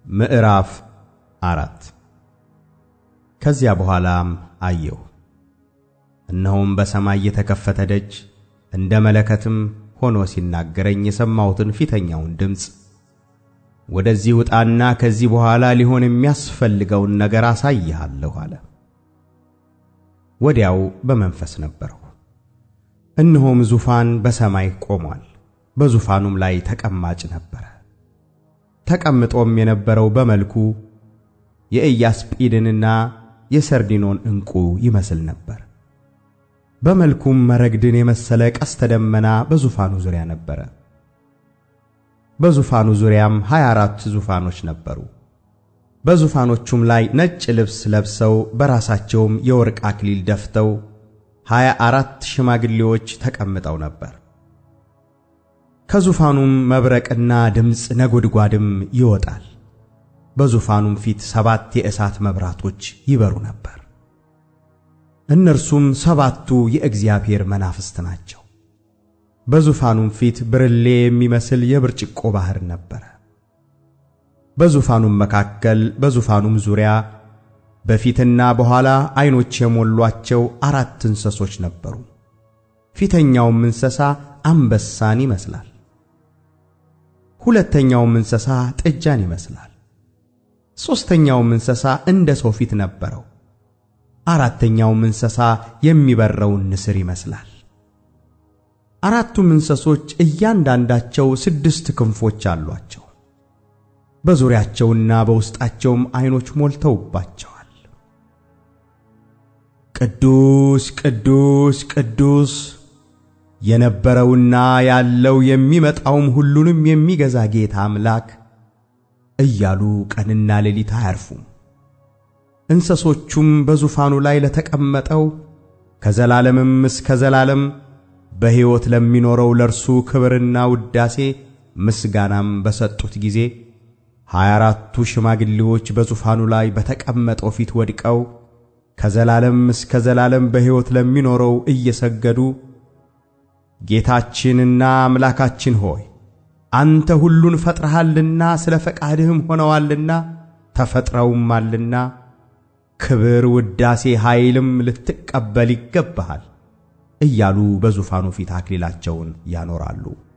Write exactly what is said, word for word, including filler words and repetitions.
ምዕራፍ አራት ከዚያ በኋላም አየሁ፣ እነሆም በሰማይ የተከፈተ ደጅ እንደ መለከትም ሆኖ ሲናገረኝ የሰማሁትን ፊተኛውን ድምፅ ወደዚህ ውጣና ከዚህ በኋላ ሊሆን የሚያስፈልገውን ነገር አሳይሃለሁ አለ። ወዲያው በመንፈስ ነበርሁ፣ እነሆም ዙፋን በሰማይ ቆሟል፣ በዙፋኑም ላይ ተቀማጭ ነበረ። ተቀምጦም የነበረው በመልኩ የኢያስጲድንና የሰርዲኖን ዕንቁ ይመስል ነበር። በመልኩም መረግድን የመሰለ ቀስተ ደመና በዙፋኑ ዙሪያ ነበረ። በዙፋኑ ዙሪያም ሀያ አራት ዙፋኖች ነበሩ። በዙፋኖቹም ላይ ነጭ ልብስ ለብሰው በራሳቸውም የወርቅ አክሊል ደፍተው ሀያ አራት ሽማግሌዎች ተቀምጠው ነበር። ከዙፋኑም መብረቅና ድምፅ ነጎድጓድም ይወጣል። በዙፋኑም ፊት ሰባት የእሳት መብራቶች ይበሩ ነበር። እነርሱም ሰባቱ የእግዚአብሔር መናፍስት ናቸው። በዙፋኑም ፊት ብርሌ የሚመስል የብርጭቆ ባህር ነበረ። በዙፋኑም መካከል በዙፋኑም ዙሪያ በፊትና በኋላ ዓይኖች የሞሏቸው አራት እንስሶች ነበሩ። ፊተኛውም እንስሳ አንበሳን ይመስላል፣ ሁለተኛውም እንስሳ ጥጃን ይመስላል፣ ሦስተኛውም እንስሳ እንደ ሰው ፊት ነበረው፣ አራተኛውም እንስሳ የሚበረውን ንስር ይመስላል። አራቱም እንስሶች እያንዳንዳቸው ስድስት ክንፎች አሏቸው። በዙሪያቸውና በውስጣቸውም ዓይኖች ሞልተውባቸዋል። ቅዱስ ቅዱስ ቅዱስ የነበረውና ያለው የሚመጣውም ሁሉንም የሚገዛ ጌታ አምላክ እያሉ ቀንና ሌሊት አያርፉም። እንስሶቹም በዙፋኑ ላይ ለተቀመጠው ከዘላለምም እስከ ዘላለም በሕይወት ለሚኖረው ለእርሱ ክብርና ውዳሴ ምስጋናም በሰጡት ጊዜ ሀያ አራቱ ሽማግሌዎች በዙፋኑ ላይ በተቀመጠው ፊት ወድቀው ከዘላለም እስከ ዘላለም በሕይወት ለሚኖረው እየሰገዱ ጌታችንና አምላካችን ሆይ አንተ ሁሉን ፈጥረሃልና ስለ ፈቃድህም ሆነዋልና ተፈጥረውማልና ክብር፣ ውዳሴ፣ ኃይልም ልትቀበል ይገባሃል እያሉ በዙፋኑ ፊት አክሊላቸውን ያኖራሉ።